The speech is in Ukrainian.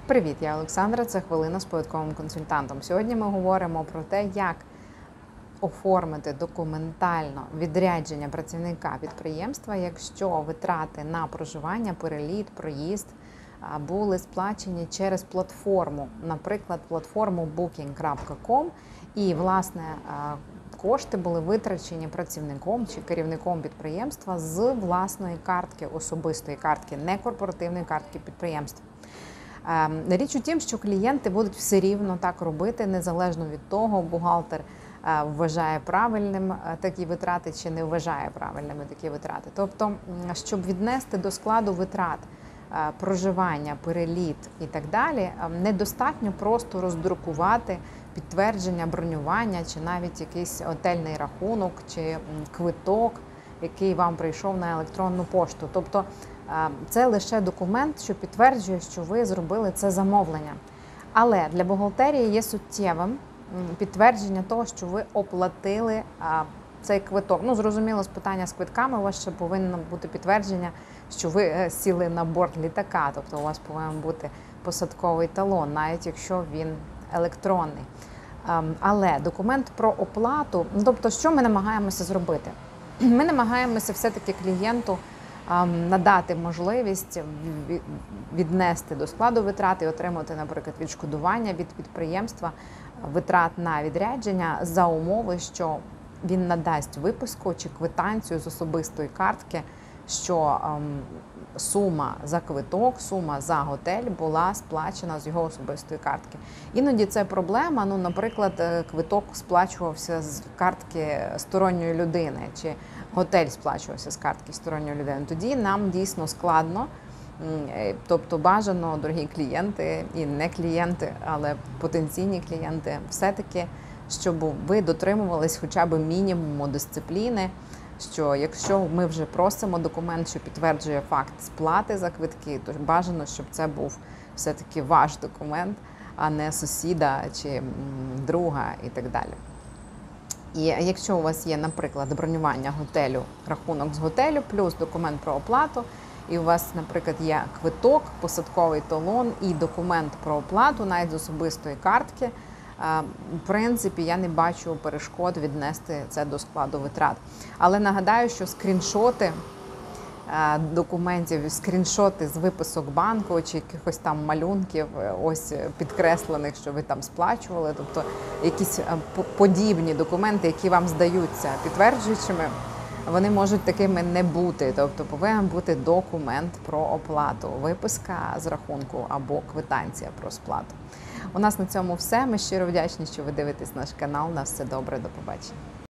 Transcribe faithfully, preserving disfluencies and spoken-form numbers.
Привіт, я Олександра, це «Хвилина з податковим консультантом». Сьогодні ми говоримо про те, як оформити документально відрядження працівника підприємства, якщо витрати на проживання, переліт, проїзд були сплачені через платформу, наприклад, платформу букінг крапка ком, і, власне, кошти були витрачені працівником чи керівником підприємства з власної картки, особистої картки, не корпоративної картки підприємства. Річ у тім, що клієнти будуть все рівно так робити, незалежно від того, бухгалтер вважає правильним такі витрати чи не вважає правильними такі витрати. Тобто, щоб віднести до складу витрат проживання, переліт і так далі, недостатньо просто роздрукувати підтвердження бронювання чи навіть якийсь готельний рахунок чи квиток, який вам прийшов на електронну пошту. Тобто це лише документ, що підтверджує, що ви зробили це замовлення. Але для бухгалтерії є суттєвим підтвердження того, що ви оплатили цей квиток. Ну, зрозуміло, з питання з квитками у вас ще повинно бути підтвердження, що ви сіли на борт літака. Тобто у вас повинен бути посадковий талон, навіть якщо він електронний. Але документ про оплату, тобто що ми намагаємося зробити? Ми намагаємося все-таки клієнту надати можливість віднести до складу витрат і отримати, наприклад, відшкодування від підприємства витрат на відрядження за умови, що він надасть виписку чи квитанцію з особистої картки, що сума за квиток, сума за готель була сплачена з його особистої картки. Іноді це проблема, ну, наприклад, квиток сплачувався з картки сторонньої людини, чи готель сплачувався з картки сторонньої людини. Тоді нам дійсно складно, тобто бажано, дорогі клієнти і не клієнти, але потенційні клієнти, все-таки, щоб ви дотримувались хоча б мінімуму дисципліни, що якщо ми вже просимо документ, що підтверджує факт сплати за квитки, то бажано, щоб це був все-таки ваш документ, а не сусіда чи друга і так далі. І якщо у вас є, наприклад, бронювання готелю, рахунок з готелю, плюс документ про оплату, і у вас, наприклад, є квиток, посадковий талон і документ про оплату, навіть з особистої картки, в принципі, я не бачу перешкод віднести це до складу витрат. Але нагадаю, що скріншоти документів, скріншоти з виписок банку чи якихось там малюнків, ось підкреслених, що ви там сплачували, тобто якісь подібні документи, які вам здаються підтверджуючими, вони можуть такими не бути. Тобто повинен бути документ про оплату, виписка з рахунку або квитанція про сплату. У нас на цьому все. Ми щиро вдячні, що ви дивитесь наш канал. На все добре, до побачення.